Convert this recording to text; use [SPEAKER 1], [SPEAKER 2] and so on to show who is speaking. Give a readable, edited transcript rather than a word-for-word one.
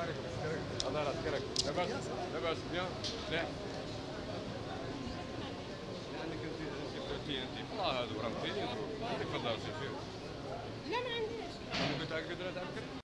[SPEAKER 1] الله يرحمك. لاباس لاباس بيان مليح. لانك انت الله هذا وراه تفضل سير.
[SPEAKER 2] لا ما عنديش.
[SPEAKER 1] قلت لك قدرت